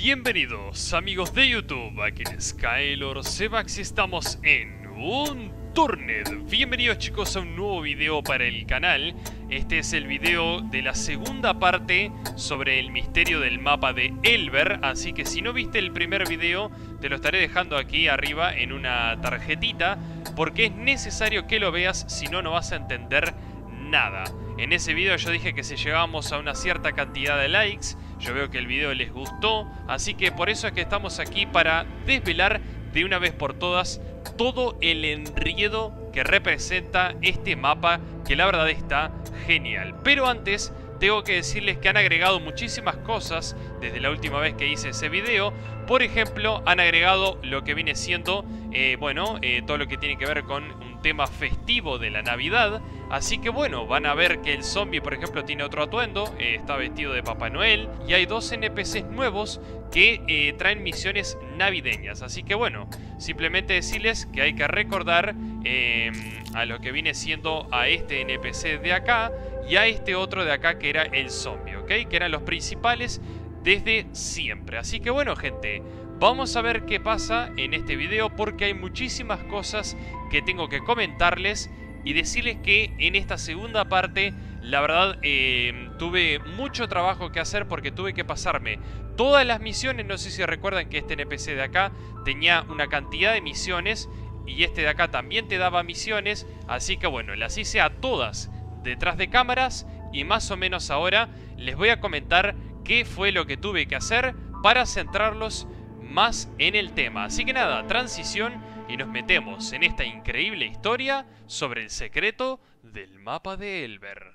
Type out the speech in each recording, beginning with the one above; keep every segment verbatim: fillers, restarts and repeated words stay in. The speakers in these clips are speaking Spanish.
Bienvenidos amigos de YouTube, aquí en Skylord Zebax y estamos en un Turned. Bienvenidos chicos a un nuevo video para el canal. Este es el video de la segunda parte sobre el misterio del mapa de Elber. Así que si no viste el primer video, te lo estaré dejando aquí arriba en una tarjetita, porque es necesario que lo veas, si no, no vas a entender nada. En ese video yo dije que si llegábamos a una cierta cantidad de likes, yo veo que el video les gustó, así que por eso es que estamos aquí para desvelar de una vez por todas todo el enredo que representa este mapa, que la verdad está genial. Pero antes tengo que decirles que han agregado muchísimas cosas desde la última vez que hice ese video. Por ejemplo, han agregado lo que viene siendo, eh, bueno, eh, todo lo que tiene que ver con un tema festivo de la Navidad. Así que bueno, van a ver que el zombie, por ejemplo, tiene otro atuendo, eh, está vestido de Papá Noel. Y hay dos N P Cs nuevos que eh, traen misiones navideñas. Así que bueno, simplemente decirles que hay que recordar eh, a lo que viene siendo a este N P C de acá y a este otro de acá que era el zombie, ¿ok? Que eran los principales desde siempre. Así que bueno, gente, vamos a ver qué pasa en este video, porque hay muchísimas cosas que tengo que comentarles y decirles que en esta segunda parte, la verdad, eh, tuve mucho trabajo que hacer porque tuve que pasarme todas las misiones. No sé si recuerdan que este N P C de acá tenía una cantidad de misiones y este de acá también te daba misiones. Así que bueno, las hice a todas detrás de cámaras y más o menos ahora les voy a comentar qué fue lo que tuve que hacer para centrarlos más en el tema. Así que nada, transición y nos metemos en esta increíble historia sobre el secreto del mapa de Elber.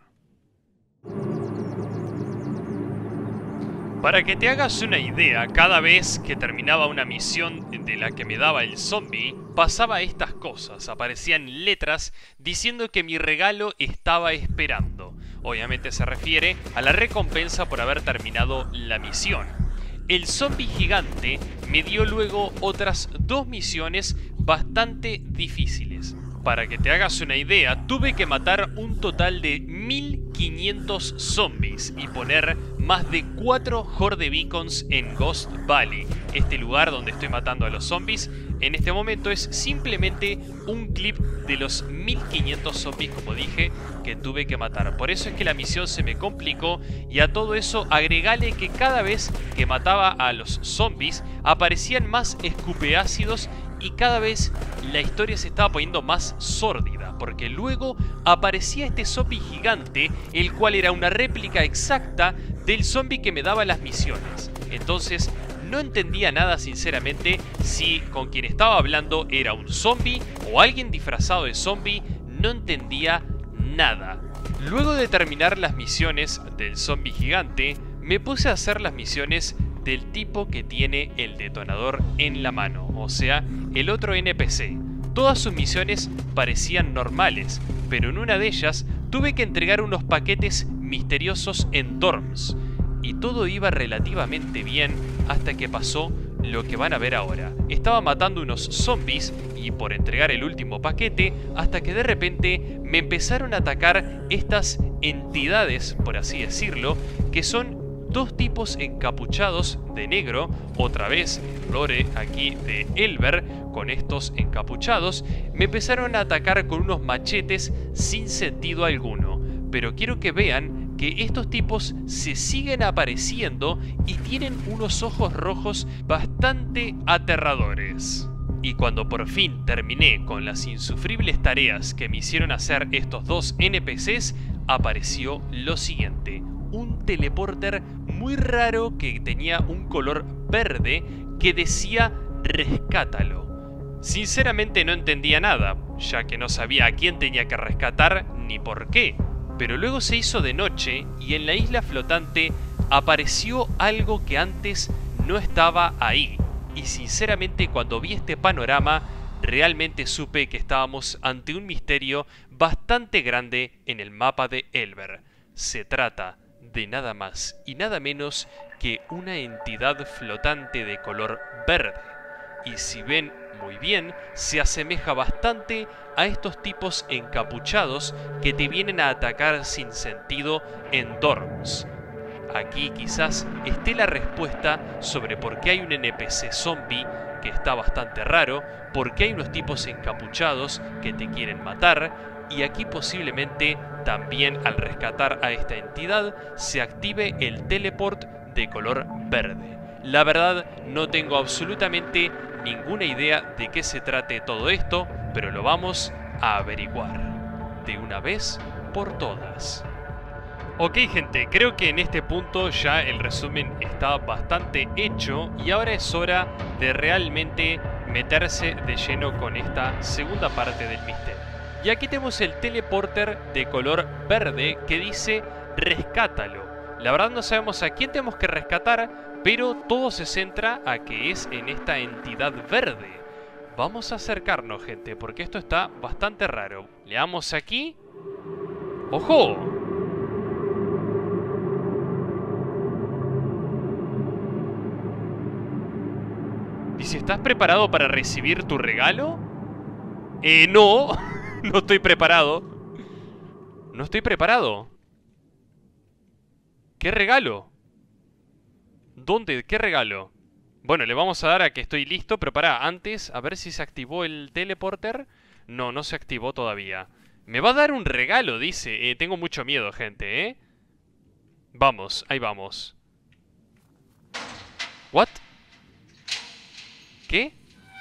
Para que te hagas una idea, cada vez que terminaba una misión de la que me daba el zombie, pasaba estas cosas. Aparecían letras diciendo que mi regalo estaba esperando. Obviamente se refiere a la recompensa por haber terminado la misión. El zombie gigante me dio luego otras dos misiones bastante difíciles. Para que te hagas una idea, tuve que matar un total de mil quinientos zombies y poner más de cuatro Horde Beacons en Ghost Valley. Este lugar donde estoy matando a los zombies en este momento es simplemente un clip de los mil quinientos zombies, como dije, que tuve que matar. Por eso es que la misión se me complicó, y a todo eso agregale que cada vez que mataba a los zombies aparecían más escupeácidos y cada vez la historia se estaba poniendo más sórdida, porque luego aparecía este zombie gigante, el cual era una réplica exacta del zombie que me daba las misiones. Entonces no entendía nada, sinceramente, si con quien estaba hablando era un zombie o alguien disfrazado de zombie. No entendía nada. Luego de terminar las misiones del zombie gigante, me puse a hacer las misiones del tipo que tiene el detonador en la mano, o sea, el otro N P C. Todas sus misiones parecían normales, pero en una de ellas tuve que entregar unos paquetes misteriosos en dorms. Y todo iba relativamente bien hasta que pasó lo que van a ver ahora. Estaba matando unos zombies y por entregar el último paquete, hasta que de repente me empezaron a atacar estas entidades, por así decirlo, que son dos tipos encapuchados de negro. Otra vez lore aquí de Elber con estos encapuchados. Me empezaron a atacar con unos machetes sin sentido alguno. Pero quiero que vean que estos tipos se siguen apareciendo y tienen unos ojos rojos bastante aterradores. Y cuando por fin terminé con las insufribles tareas que me hicieron hacer estos dos N P Cs, apareció lo siguiente: un teleporter muy raro que tenía un color verde que decía rescátalo. Sinceramente no entendía nada, ya que no sabía a quién tenía que rescatar ni por qué. Pero luego se hizo de noche y en la isla flotante apareció algo que antes no estaba ahí. Y sinceramente, cuando vi este panorama, realmente supe que estábamos ante un misterio bastante grande en el mapa de Elber. Se trata de nada más y nada menos que una entidad flotante de color verde. Y si ven muy bien, se asemeja bastante a estos tipos encapuchados que te vienen a atacar sin sentido en dorms. aquí quizás esté la respuesta sobre por qué hay un N P C zombie que está bastante raro, por qué hay unos tipos encapuchados que te quieren matar, y aquí posiblemente también al rescatar a esta entidad se active el teleport de color verde. La verdad no tengo absolutamente ninguna idea de qué se trate todo esto, pero lo vamos a averiguar de una vez por todas. Ok gente, creo que en este punto ya el resumen está bastante hecho y ahora es hora de realmente meterse de lleno con esta segunda parte del misterio. Y aquí tenemos el teleporter de color verde que dice rescátalo. La verdad no sabemos a quién tenemos que rescatar, pero todo se centra a que es en esta entidad verde. Vamos a acercarnos gente, porque esto está bastante raro. Le damos aquí. ¡Ojo! Dice, ¿estás preparado para recibir tu regalo? Eh, no. No estoy preparado. No estoy preparado. ¿Qué regalo? ¿Dónde? ¿Qué regalo? Bueno, le vamos a dar a que estoy listo, pero pará, antes, a ver si se activó el teleporter. No, no se activó todavía. Me va a dar un regalo, dice. Eh, tengo mucho miedo, gente, ¿eh? Vamos, ahí vamos. ¿What? ¿Qué?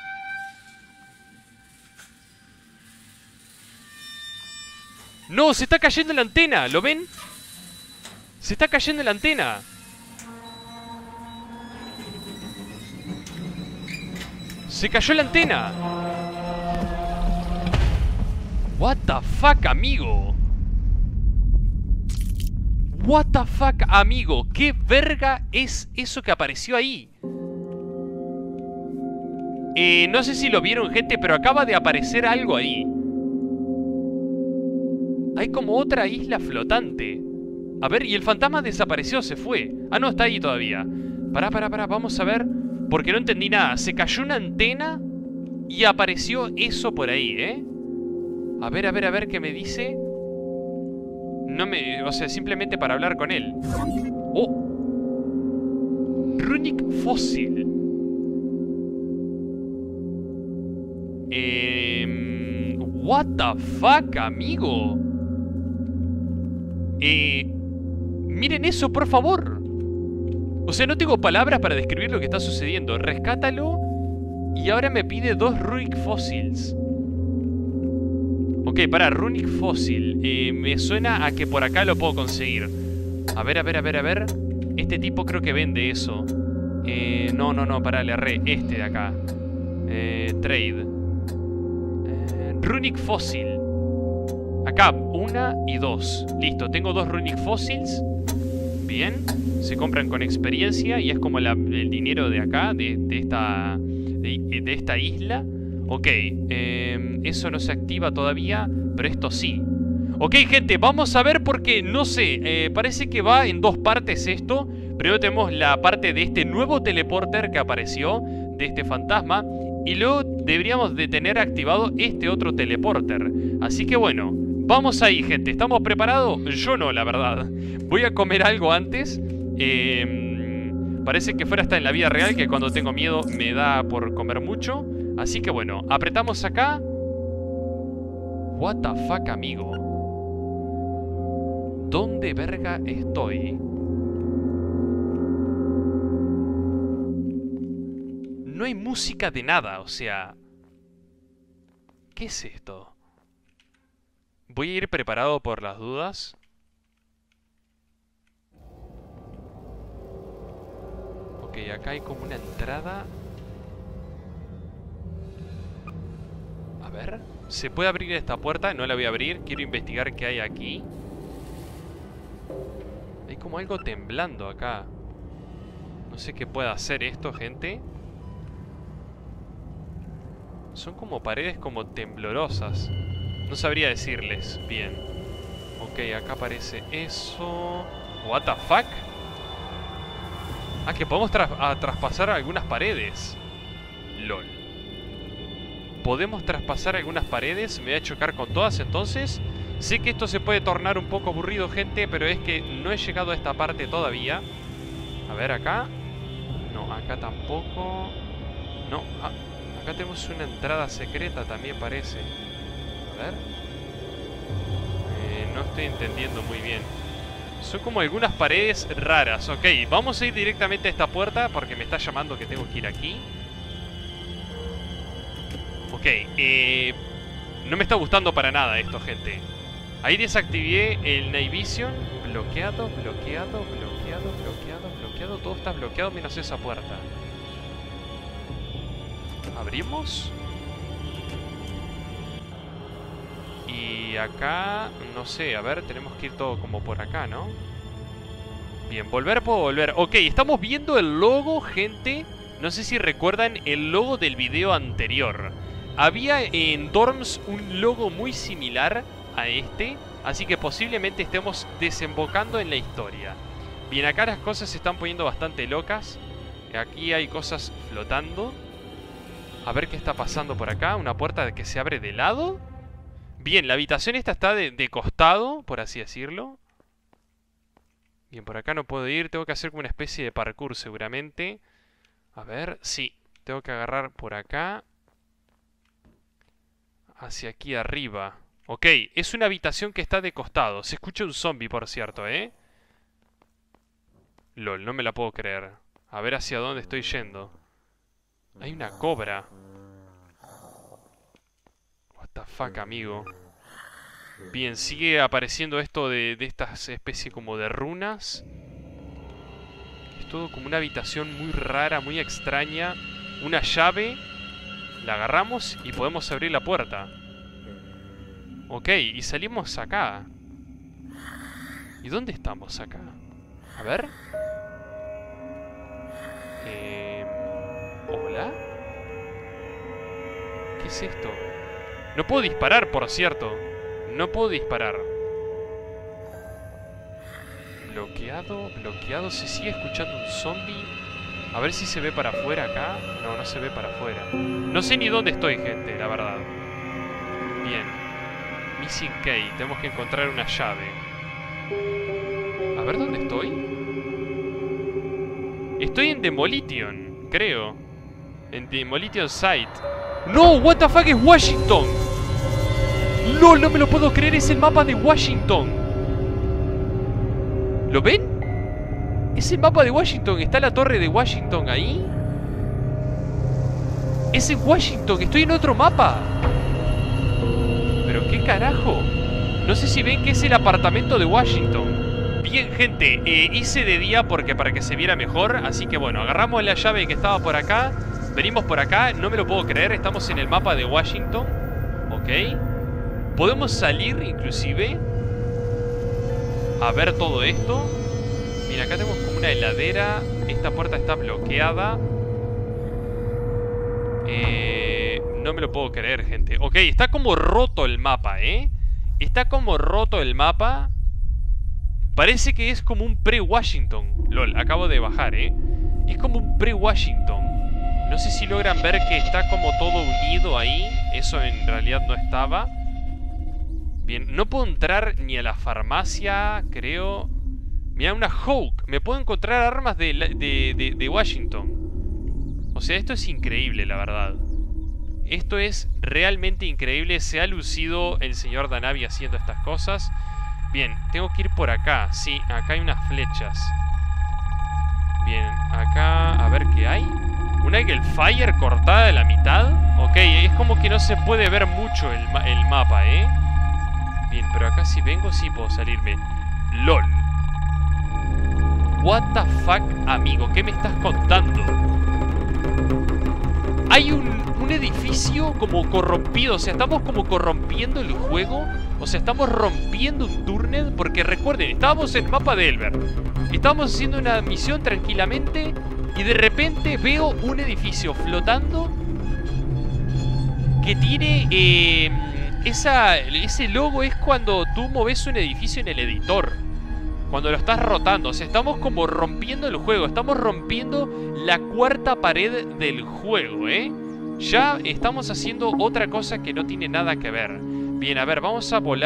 ¡No! ¡Se está cayendo la antena! ¿Lo ven? ¡Se está cayendo la antena! ¡Se cayó la antena! What the fuck, amigo. What the fuck, amigo. ¿Qué verga es eso que apareció ahí? Eh, no sé si lo vieron, gente, pero acaba de aparecer algo ahí. Hay como otra isla flotante. A ver, y el fantasma desapareció, se fue. Ah, no, está ahí todavía. Pará, pará, pará, vamos a ver. Porque no entendí nada. Se cayó una antena y apareció eso por ahí, ¿eh? A ver, a ver, a ver qué me dice. No me... O sea, simplemente para hablar con él. ¡Oh! Runic fósil. Eh... What the fuck, amigo. Eh... Miren eso, por favor. O sea, no tengo palabras para describir lo que está sucediendo. Rescátalo. Y ahora me pide dos Runic Fossils. Ok, para, Runic Fossil. Eh, me suena a que por acá lo puedo conseguir. A ver, a ver, a ver, a ver. Este tipo creo que vende eso. Eh, no, no, no, pará, le erré. Este de acá. Eh, trade. Eh, Runic Fossil. Acá, una y dos. Listo, tengo dos Runic Fossils. Bien. Se compran con experiencia y es como la, el dinero de acá, de, de, esta, de, de esta isla. Ok, eh, eso no se activa todavía, pero esto sí. Ok, gente, vamos a ver porque, no sé, eh, parece que va en dos partes esto. Primero tenemos la parte de este nuevo teleporter que apareció, de este fantasma. Y luego deberíamos de tener activado este otro teleporter. Así que bueno, vamos ahí, gente. ¿Estamos preparados? Yo no, la verdad. Voy a comer algo antes. Eh, parece que fuera hasta en la vida real que cuando tengo miedo me da por comer mucho. Así que bueno, apretamos acá. What the fuck, amigo. ¿Dónde verga estoy? No hay música de nada, o sea... ¿Qué es esto? Voy a ir preparado por las dudas. Ok, acá hay como una entrada. A ver, ¿se puede abrir esta puerta? No la voy a abrir, quiero investigar qué hay aquí. Hay como algo temblando acá. No sé qué pueda hacer esto, gente. Son como paredes como temblorosas. No sabría decirles bien. Ok, acá aparece eso. What the fuck? Ah, que podemos tra a traspasar algunas paredes. LOL. Podemos traspasar algunas paredes. Me voy a chocar con todas entonces. Sé que esto se puede tornar un poco aburrido, gente, pero es que no he llegado a esta parte todavía. A ver, acá. No, acá tampoco. No, ah, acá tenemos una entrada secreta también parece. A ver. Eh, no estoy entendiendo muy bien. Son como algunas paredes raras. Ok, vamos a ir directamente a esta puerta porque me está llamando que tengo que ir aquí. Ok, eh, no me está gustando para nada esto, gente. Ahí desactivé el Night Vision. Bloqueado, bloqueado, bloqueado, bloqueado, bloqueado. Todo está bloqueado menos esa puerta. ¿Abrimos? Y acá, no sé, a ver, tenemos que ir todo como por acá, ¿no? Bien, volver puedo volver. Ok, estamos viendo el logo, gente. No sé si recuerdan el logo del video anterior. Había en Dorms un logo muy similar a este, así que posiblemente estemos desembocando en la historia. Bien, acá las cosas se están poniendo bastante locas. Aquí hay cosas flotando. A ver qué está pasando por acá. Una puerta que se abre de lado. Bien, la habitación esta está de, de costado, por así decirlo. Bien, por acá no puedo ir. Tengo que hacer como una especie de parkour seguramente. A ver, sí. Tengo que agarrar por acá. Hacia aquí arriba. Ok, es una habitación que está de costado. Se escucha un zombie, por cierto, ¿eh? Lol, no me la puedo creer. A ver hacia dónde estoy yendo. Hay una cobra. What the fuck, amigo. Bien, sigue apareciendo esto de, de estas especies como de runas. Es todo como una habitación muy rara, muy extraña. Una llave. La agarramos y podemos abrir la puerta. Ok, y salimos acá. ¿Y dónde estamos acá? A ver. Eh... ¿Hola? ¿Qué es esto? No puedo disparar, por cierto. No puedo disparar. Bloqueado, bloqueado. Se sigue escuchando un zombie. A ver si se ve para afuera acá. No, no se ve para afuera. No sé ni dónde estoy, gente, la verdad. Bien. Missing key. Tenemos que encontrar una llave. A ver dónde estoy. Estoy en Demolition, creo. En Demolition Site. ¡No! ¿What the fuck es Washington? ¡Lol! No me lo puedo creer. Es el mapa de Washington. ¿Lo ven? Es el mapa de Washington. Está la torre de Washington ahí. Es en Washington. Estoy en otro mapa. ¿Pero qué carajo? No sé si ven que es el apartamento de Washington. Bien, gente, eh, hice de día porque para que se viera mejor. Así que bueno, agarramos la llave que estaba por acá. Venimos por acá, no me lo puedo creer. Estamos en el mapa de Washington. Ok. Podemos salir inclusive a ver todo esto. Mira, acá tenemos como una heladera. Esta puerta está bloqueada. Eh, no me lo puedo creer, gente. Ok, está como roto el mapa, ¿eh? Está como roto el mapa. Parece que es como un pre-Washington. Lol, acabo de bajar, ¿eh? Es como un pre-Washington. No sé si logran ver que está como todo unido ahí. Eso en realidad no estaba. Bien, no puedo entrar ni a la farmacia, creo. Mira, una Hawk. Me puedo encontrar armas de, de, de, de Washington. O sea, esto es increíble, la verdad. Esto es realmente increíble. Se ha lucido el señor Danavi haciendo estas cosas. Bien, tengo que ir por acá. Sí, acá hay unas flechas. Bien, acá... A ver qué hay. Una Eagle Fire cortada de la mitad. Ok, es como que no se puede ver mucho el, ma el mapa, ¿eh? Bien, pero acá si vengo sí puedo salirme. LOL. What the fuck, amigo. ¿Qué me estás contando? Hay un, un edificio como corrompido. O sea, estamos como corrompiendo el juego. O sea, estamos rompiendo un túnel. Porque recuerden, estábamos en el mapa de Elber. Estábamos haciendo una misión tranquilamente. Y de repente veo un edificio flotando. Que tiene... Eh, esa, ese logo es cuando tú moves un edificio en el editor. Cuando lo estás rotando. O sea, estamos como rompiendo el juego. Estamos rompiendo la cuarta pared del juego, ¿eh? Ya estamos haciendo otra cosa que no tiene nada que ver. Bien, a ver, vamos a volar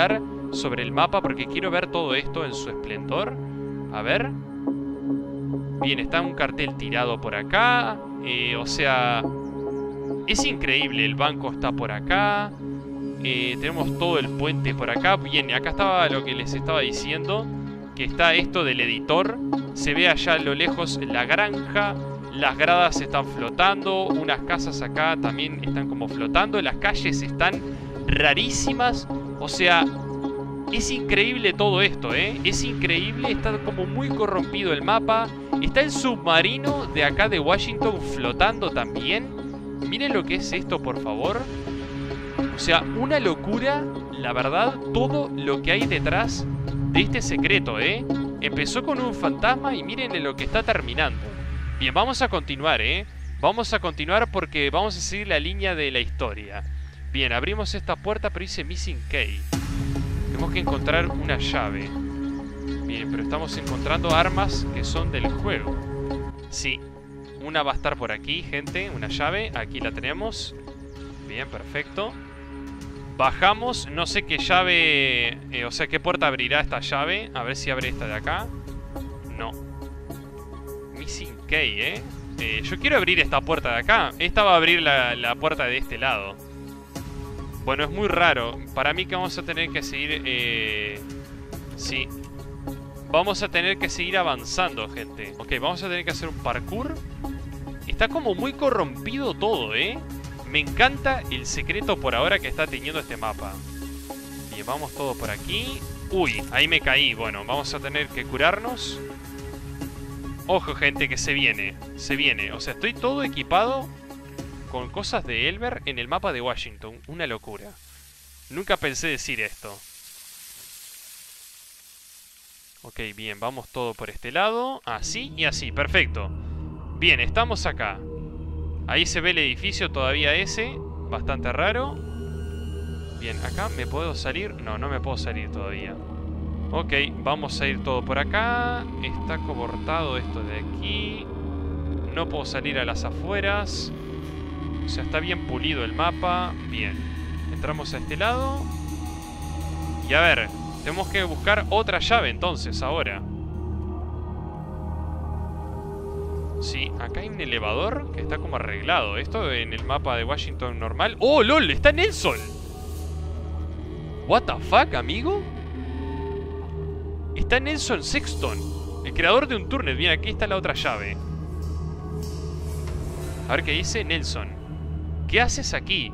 sobre el mapa porque quiero ver todo esto en su esplendor. A ver. Bien, está un cartel tirado por acá. Eh, o sea, es increíble. El banco está por acá. Eh, tenemos todo el puente por acá. Bien, acá estaba lo que les estaba diciendo, que está esto del editor. Se ve allá a lo lejos la granja. Las gradas están flotando. Unas casas acá también están como flotando. Las calles están rarísimas. O sea, es increíble todo esto, ¿eh? Es increíble. Está como muy corrompido el mapa. Está el submarino de acá de Washington flotando también. Miren lo que es esto, por favor. O sea, una locura, la verdad, todo lo que hay detrás de este secreto, ¿eh? Empezó con un fantasma y miren lo que está terminando. Bien, vamos a continuar, ¿eh? Vamos a continuar porque vamos a seguir la línea de la historia. Bien, abrimos esta puerta, pero dice Missing Key. Tenemos que encontrar una llave. Bien, pero estamos encontrando armas que son del juego. Sí, una va a estar por aquí, gente. Una llave, aquí la tenemos. Bien, perfecto. Bajamos, no sé qué llave, eh, o sea, qué puerta abrirá esta llave. A ver si abre esta de acá. No. Missing Key, ¿eh? eh yo quiero abrir esta puerta de acá. Esta va a abrir la, la puerta de este lado. Bueno, es muy raro. Para mí que vamos a tener que seguir... Eh... Sí. Vamos a tener que seguir avanzando, gente. Ok, vamos a tener que hacer un parkour. Está como muy corrompido todo, ¿eh? Me encanta el secreto por ahora que está teniendo este mapa. Bien, vamos todo por aquí. Uy, ahí me caí. Bueno, vamos a tener que curarnos. Ojo, gente, que se viene. Se viene. O sea, estoy todo equipado con cosas de Elmer en el mapa de Washington. Una locura. Nunca pensé decir esto. Ok, bien, vamos todo por este lado. Así y así, perfecto. Bien, estamos acá. Ahí se ve el edificio todavía ese. Bastante raro. Bien, acá me puedo salir. No, no me puedo salir todavía. Ok, vamos a ir todo por acá. Está cortado esto de aquí. No puedo salir a las afueras. O sea, está bien pulido el mapa. Bien, entramos a este lado. Y a ver, tenemos que buscar otra llave entonces ahora. Sí, acá hay un elevador que está como arreglado. Esto en el mapa de Washington normal. ¡Oh, lol! ¡Está Nelson! ¿What the fuck, amigo? Está Nelson Sexton, el creador de Unturned. Bien, aquí está la otra llave. A ver qué dice Nelson. ¿Qué haces aquí?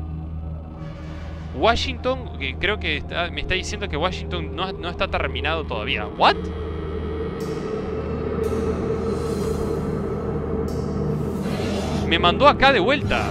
Washington, que creo que está, me está diciendo que Washington no, no está terminado todavía. ¿What? Me mandó acá de vuelta.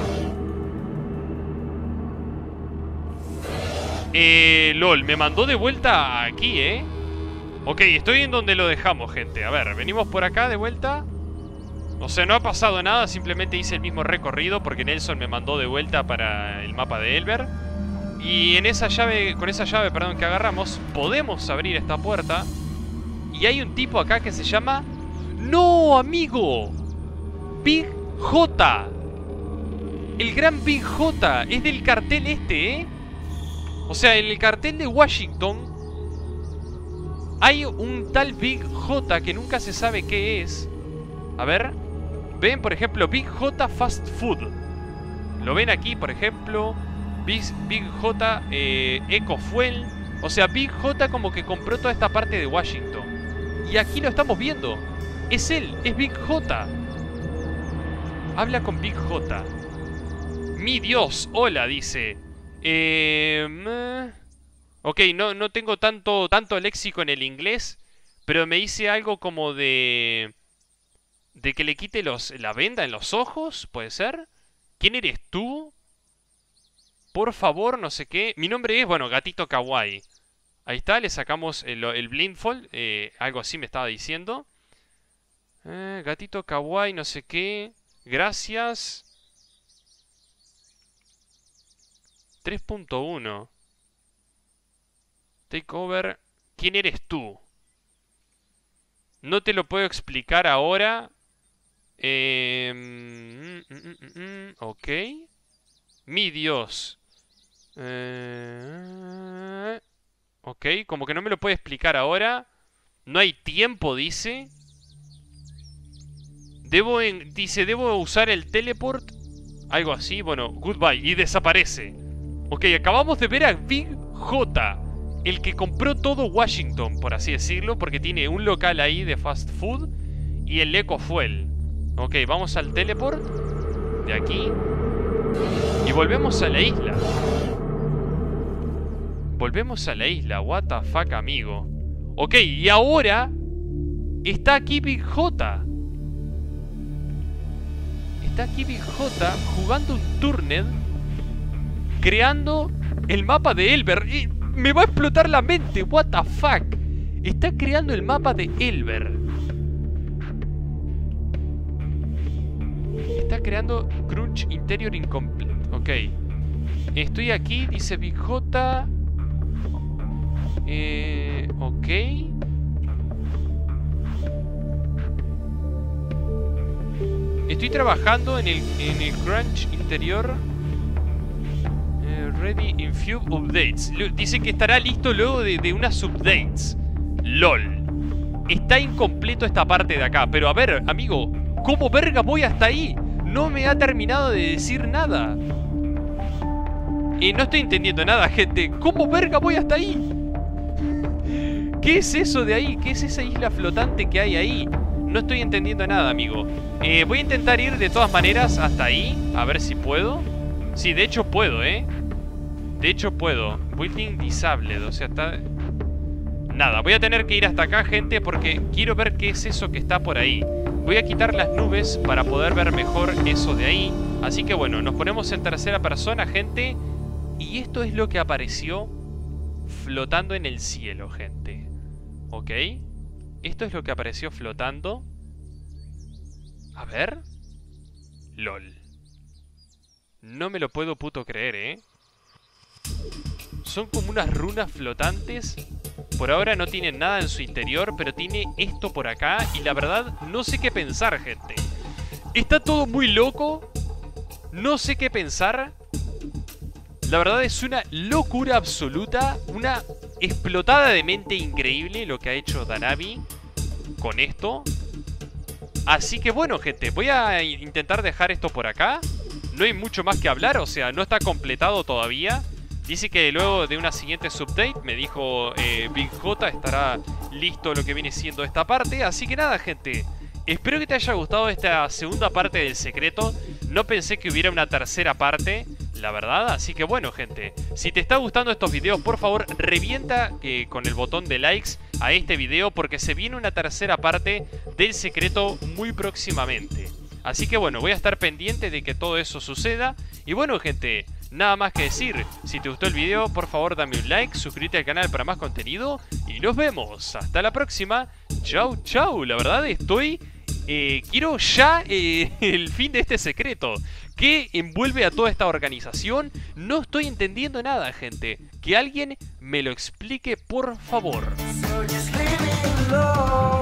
Eh, lol, me mandó de vuelta aquí, ¿eh? Ok, estoy en donde lo dejamos, gente. A ver, venimos por acá de vuelta. O sea, no ha pasado nada, simplemente hice el mismo recorrido porque Nelson me mandó de vuelta para el mapa de Elmer. Y en esa llave, con esa llave, perdón, que agarramos, podemos abrir esta puerta. Y hay un tipo acá que se llama... ¡No, amigo! Big J. El gran Big J. Es del cartel este, ¿eh? O sea, en el cartel de Washington hay un tal Big J que nunca se sabe qué es. A ver. Ven, por ejemplo, Big J Fast Food. Lo ven aquí, por ejemplo. Big, Big J eh, Eco Fuel. O sea, Big J como que compró toda esta parte de Washington. Y aquí lo estamos viendo. Es él, es Big J. Habla con Big J. Mi Dios, hola, dice. Eh... Ok, no, no tengo tanto, tanto léxico en el inglés, pero me dice algo como de... De que le quite los, la venda en los ojos, ¿puede ser? ¿Quién eres tú? Por favor, no sé qué. Mi nombre es, bueno, Gatito Kawaii. Ahí está, le sacamos el, el blindfold, eh, algo así me estaba diciendo. Eh, Gatito Kawaii, no sé qué. Gracias. tres punto uno. Take over. ¿Quién eres tú? No te lo puedo explicar ahora. Eh, mm, mm, mm, mm, ok. Mi Dios. Eh, Ok, como que no me lo puede explicar ahora. No hay tiempo, dice. Debo en... Dice, debo usar el teleport. Algo así, bueno, goodbye. Y desaparece. Ok, acabamos de ver a Big J, el que compró todo Washington, por así decirlo, porque tiene un local ahí de fast food y el Eco Fuel. Ok, vamos al teleport de aquí y volvemos a la isla. Volvemos a la isla, what the fuck, amigo. Ok, y ahora está aquí Big J. Está aquí Big J jugando un Turned, creando el mapa de Elber. Y me va a explotar la mente, what the fuck. Está creando el mapa de Elber. Está creando Crunch Interior Incomplete. Ok. Estoy aquí, dice Big J. Eh, ok. Estoy trabajando en el, en el Crunch Interior. Eh, ready in few updates. Dice que estará listo luego de, de unas updates. LOL. Está incompleto esta parte de acá. Pero a ver, amigo, ¿cómo verga voy hasta ahí? No me ha terminado de decir nada. Y no estoy entendiendo nada, gente. ¿Cómo verga voy hasta ahí? ¿Qué es eso de ahí? ¿Qué es esa isla flotante que hay ahí? No estoy entendiendo nada, amigo. Eh, voy a intentar ir de todas maneras hasta ahí. A ver si puedo. Sí, de hecho puedo, ¿eh? De hecho puedo. Building disabled, o sea, está... Nada, voy a tener que ir hasta acá, gente, porque quiero ver qué es eso que está por ahí. Voy a quitar las nubes para poder ver mejor eso de ahí. Así que bueno, nos ponemos en tercera persona, gente. Y esto es lo que apareció flotando en el cielo, gente. ¿Ok? Esto es lo que apareció flotando. A ver. LOL. No me lo puedo puto creer, ¿eh? Son como unas runas flotantes. Por ahora no tienen nada en su interior, pero tiene esto por acá. Y la verdad, no sé qué pensar, gente. Está todo muy loco. No sé qué pensar. La verdad es una locura absoluta. Una explotada de mente increíble lo que ha hecho Danavi con esto. Así que bueno, gente, voy a intentar dejar esto por acá. No hay mucho más que hablar, o sea, no está completado todavía. Dice que luego de una siguiente update, me dijo eh, Big J, estará listo lo que viene siendo esta parte. Así que nada, gente, espero que te haya gustado esta segunda parte del secreto. No pensé que hubiera una tercera parte, la verdad. Así que bueno, gente, si te está gustando estos videos, por favor, revienta eh, con el botón de likes a este video, porque se viene una tercera parte del secreto muy próximamente. Así que bueno, voy a estar pendiente de que todo eso suceda. Y bueno, gente, nada más que decir. Si te gustó el video, por favor dame un like, suscríbete al canal para más contenido y nos vemos. Hasta la próxima. Chau, chau. La verdad estoy... Eh, quiero ya eh, el fin de este secreto. ¿Qué envuelve a toda esta organización? No estoy entendiendo nada, gente. Que alguien me lo explique, por favor. So